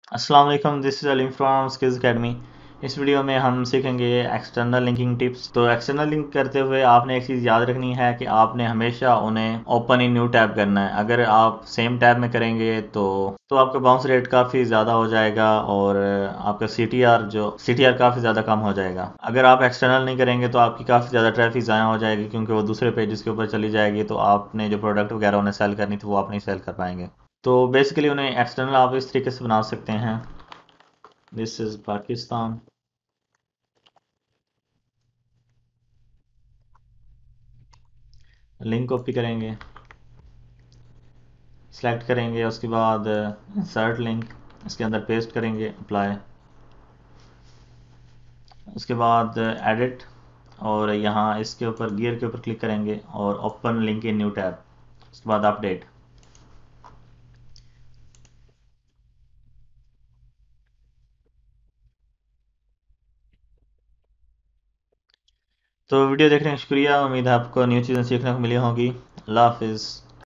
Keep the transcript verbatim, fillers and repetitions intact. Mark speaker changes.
Speaker 1: अस्सलाम वालेकुम, this is Aleem from skills academy. इस वीडियो में हम सीखेंगे एक्सटर्नल लिंकिंग टिप्स। तो एक्सटर्नल लिंक करते हुए आपने एक चीज़ याद रखनी है कि आपने हमेशा उन्हें ओपन इन न्यू टैब करना है। अगर आप सेम टैब में करेंगे तो तो आपका बाउंस रेट काफ़ी ज़्यादा हो जाएगा और आपका सी टी आर जो सी टी आर काफ़ी ज़्यादा कम हो जाएगा। अगर आप एक्सटर्नल नहीं करेंगे तो आपकी काफ़ी ज़्यादा ट्रैफिक ज़ाया हो जाएगी, क्योंकि वो दूसरे पेजेस के ऊपर चली जाएगी, तो आपने जो प्रोडक्ट वगैरह उन्हें सेल करनी थी वो आप नहीं सेल कर पाएंगे। तो बेसिकली उन्हें एक्सटर्नल आप इस तरीके से बना सकते हैं। This is Pakistan. Link copy करेंगे, सेलेक्ट करेंगे, उसके बाद इंसर्ट लिंक, इसके अंदर पेस्ट करेंगे, अप्लाई, उसके बाद एडिट, और यहाँ इसके ऊपर गियर के ऊपर क्लिक करेंगे और open link in new tab, उसके बाद अपडेट। तो वीडियो देखने का शुक्रिया। उम्मीद है आपको न्यू चीज़ें सीखने को मिली होंगी। अल्लाह हाफिज़।